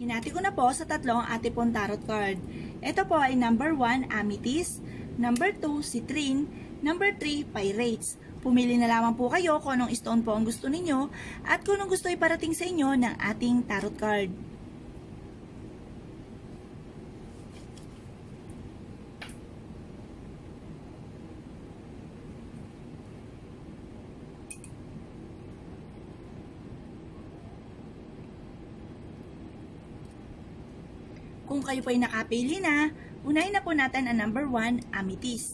Hinati ko na po sa tatlong ating pong tarot card. Ito po ay number 1, Amethyst, number 2, Citrine, number 3, Pirates. Pumili na lamang po kayo kung anong stone po ang gusto ninyo at kung anong gusto iparating sa inyo ng ating tarot card. Kung kayo po ay nakapili na, unahin na po natin ang number 1, Amethyst.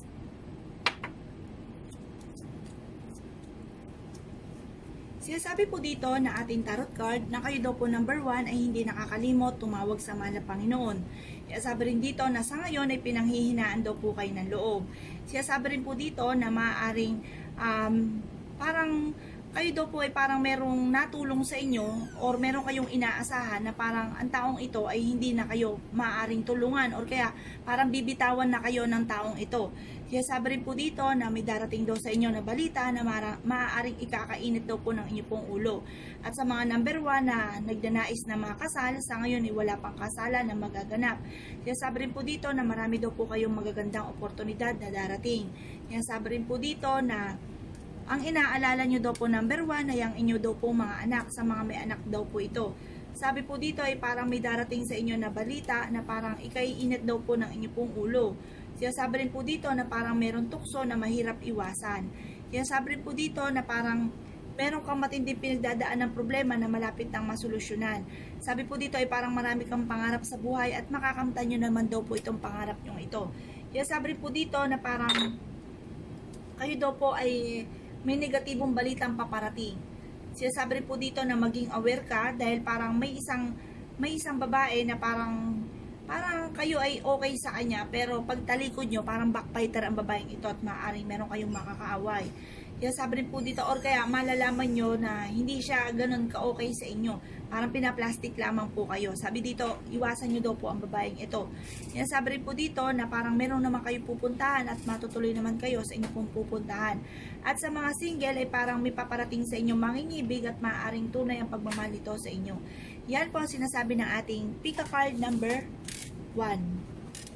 Sinasabi po dito na ating tarot card na kayo daw po number 1 ay hindi nakakalimot tumawag sa mahal na Panginoon. Sinasabi rin dito na sa ngayon ay pinanghihinaan daw po kayo ng loob. Sinasabi rin po dito na maaaring parang kayo daw po ay parang merong natulong sa inyo or meron kayong inaasahan na parang ang taong ito ay hindi na kayo maaaring tulungan or kaya parang bibitawan na kayo ng taong ito. Kaya sabi rin po dito na may darating daw sa inyo na balita na maaaring ikakainit daw po ng inyo pong ulo. At sa mga number 1 na nagdanais na makasal, sa ngayon ay wala pang kasalan na magaganap. Kaya sabi rin po dito na marami daw po kayong magagandang oportunidad na darating. Kaya sabi rin po dito na ang inaalala nyo daw po number 1 ay ang inyo daw po mga anak, sa mga may anak daw po ito. Sabi po dito ay parang may darating sa inyo na balita na parang ikaiinit daw po ng inyo pong ulo. Kaya sabi rin po dito na parang meron tukso na mahirap iwasan. Kaya sabi rin po dito na parang meron kang matinding pinagdadaan ng problema na malapit nang masolusyonan. Sabi po dito ay parang marami kang pangarap sa buhay at makakamtan nyo naman daw po itong pangarap nyo ito. Kaya sabi rin po dito na parang kayo daw po ay may negatibong balitang paparating. Sinasabi rin po dito na maging aware ka dahil parang may isang babae na parang kayo ay okay sa kanya pero pag talikod nyo parang backbiter ang babaeng ito at maaaring meron kayong makakaaway. Kaya sabi rin po dito or kaya malalaman nyo na hindi siya ganun ka-okay sa inyo. Parang pinaplastic lamang po kayo. Sabi dito, iwasan nyo daw po ang babaeng ito. Kaya sabi rin po dito na parang meron naman kayo pupuntahan at matutuloy naman kayo sa inyong pong pupuntahan. At sa mga single ay parang may paparating sa inyong mangingibig at maaaring tunay ang pagmamahal nito sa inyo. Yan po ang sinasabi ng ating pick a card number 1.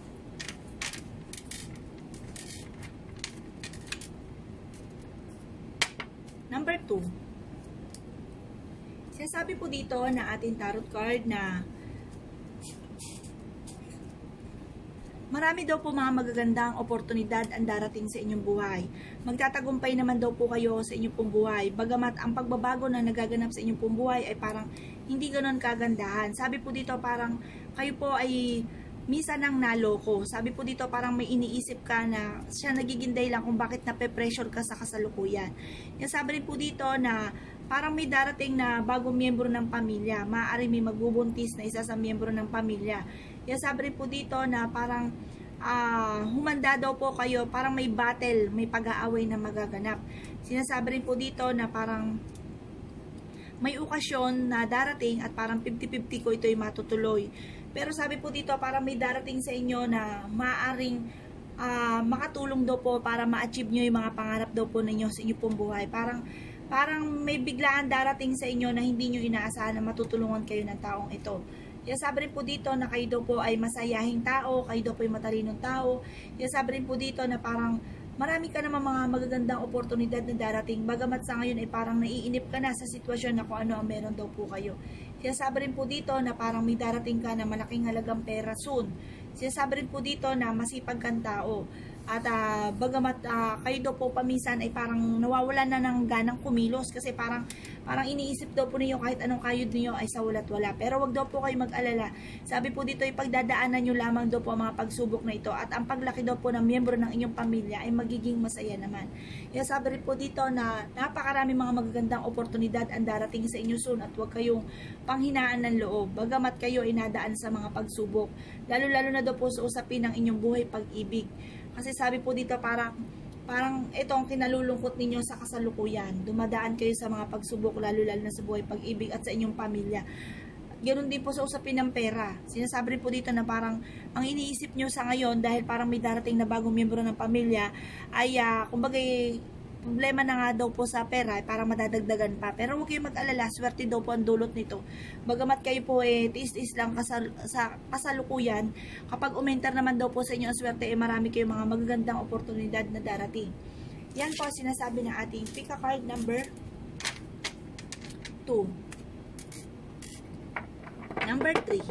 Number 2. Sinasabi po dito na ating tarot card na marami daw po mga magagandang oportunidad ang darating sa inyong buhay. Magtatagumpay naman daw po kayo sa inyong pong buhay. Bagamat ang pagbabago na nagaganap sa inyong pong buhay ay parang hindi ganoon kagandahan. Sabi po dito parang kayo po ay minsan nang naloko. Sabi po dito parang may iniisip ka na siya nagiging dahilan kung bakit nape-pressure ka sa kasalukuyan. Yan sabi rin po dito na parang may darating na bagong miyembro ng pamilya. Maaari may magbubuntis na isa sa miyembro ng pamilya. Yan sabi rin po dito na parang humanda daw po kayo, parang may battle, may pag-aaway na magaganap. Sinasabi rin po dito na parang may okasyon na darating at parang 50-50 ko ito ay matutuloy. Pero sabi po dito, parang may darating sa inyo na maaaring makatulong daw po para ma-achieve nyo yung mga pangarap daw po ninyo sa inyong pong buhay. Parang may biglaan darating sa inyo na hindi nyo inaasahan na matutulungan kayo ng taong ito. Kaya sabi rin po dito na kayo daw po ay masayahing tao, kayo daw po ay matalinong tao. Kaya sabi rin po dito na parang marami ka naman mga magagandang oportunidad na darating. Bagamat sa ngayon ay parang naiinip ka na sa sitwasyon na kung ano ang meron daw po kayo. Sinasabi rin po dito na parang may darating ka na malaking halagang pera soon. Sinasabi rin po dito na masipag kang tao. At bagamat kayo daw po paminsan ay parang nawawalan na ng ganang kumilos kasi parang iniisip daw po ninyo kahit anong kayod niyo ay sa walat wala. Pero wag daw po kayo mag-alala. Sabi po dito ay pagdadaanan nyo lamang daw po ang mga pagsubok na ito at ang paglaki daw po ng miyembro ng inyong pamilya ay magiging masaya naman. Kaya sabi rin po dito na napakarami mga magagandang oportunidad ang darating sa inyo soon at wag kayong panghinaan ng loob. Bagamat kayo ay nadaan sa mga pagsubok. Lalo-lalo na daw po sa usapin ng inyong buhay pag-ibig. Kasi sabi po dito parang ito ang kinalulungkot ninyo sa kasalukuyan. Dumadaan kayo sa mga pagsubok lalo-lalo na sa buhay pag-ibig at sa inyong pamilya. Ganoon din po sa usapin ng pera. Sinasabi rin po dito na parang ang iniisip nyo sa ngayon dahil parang may darating na bagong miyembro ng pamilya ay kumbaga problema na nga daw po sa pera, para madadagdagan pa. Pero huwag kayong mag-alala, swerte daw po ang dulot nito. Bagamat kayo po tiis-tiis lang sa kasalukuyan, kapag umenter naman daw po sa inyo ang swerte, marami kayong mga magagandang oportunidad na darating. Yan po sinasabi ng ating pick a card number 2. Number 3.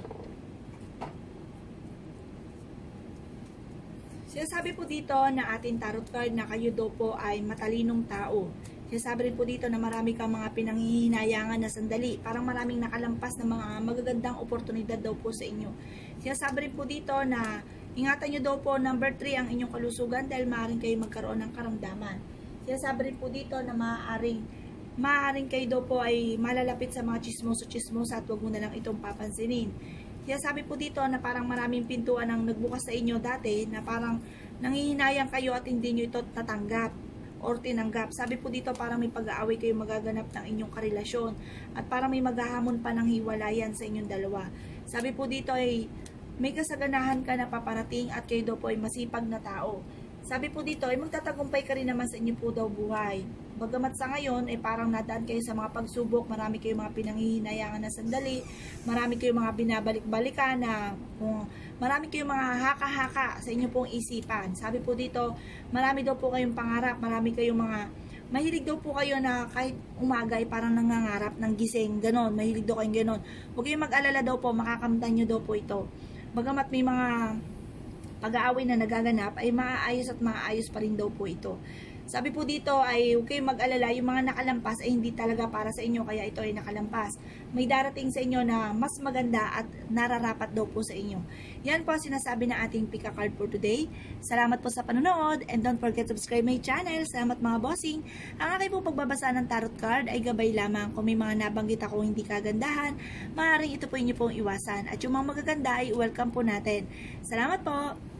Sinasabi po dito na ating tarot card na kayo daw po ay matalinong tao. Sinasabi rin po dito na marami kang mga pinanghihinayangan na sandali. Parang maraming nakalampas na mga magagandang oportunidad daw po sa inyo. Sinasabi rin po dito na ingatan nyo daw po number 3 ang inyong kalusugan dahil maaaring kayo magkaroon ng karamdaman. Sinasabi rin po dito na maaaring kayo daw po ay malalapit sa mga chismoso-chismosa at huwag mo na lang itong papansinin. Sinasabi po dito na parang maraming pintuan ang nagbukas sa inyo dati na parang nanghihinayang kayo at hindi nyo ito tatanggap or tinanggap. Sabi po dito parang may pag-aaway kayo magaganap ng inyong karelasyon at parang may maghahamon pa ng hiwalayan sa inyong dalawa. Sabi po dito ay may kasaganahan ka na paparating at kayo daw po ay masipag na tao. Sabi po dito ay magtatagumpay ka rin naman sa inyong po daw buhay. Bagamat sa ngayon ay parang nadaan kayo sa mga pagsubok, marami kayong mga pinanghihinayangan na sandali, marami kayong mga binabalik-balikan na marami kayong mga haka-haka sa inyong pong isipan. Sabi po dito, marami daw po kayong pangarap, marami kayong mga mahilig daw po kayo na kahit umaga ay parang nangangarap ng gising, ganon, mahilig daw kayong ganon. Huwag kayong mag-alala daw po, makakamtan nyo daw po ito. Bagamat may mga pag-aaway na nagaganap, ay maayos at maayos pa rin daw po ito. Sabi po dito ay huwag kayong mag-alala, yung mga nakalampas ay hindi talaga para sa inyo, kaya ito ay nakalampas. May darating sa inyo na mas maganda at nararapat daw po sa inyo. Yan po ang sinasabi ng ating pick a card for today. Salamat po sa panonood and don't forget to subscribe my channel. Salamat mga bossing. Ang aking pong pagbabasa ng tarot card ay gabay lamang. Kung may mga nabanggit ako hindi kagandahan, maaaring ito po inyo pong iwasan. At yung mga magaganda ay welcome po natin. Salamat po!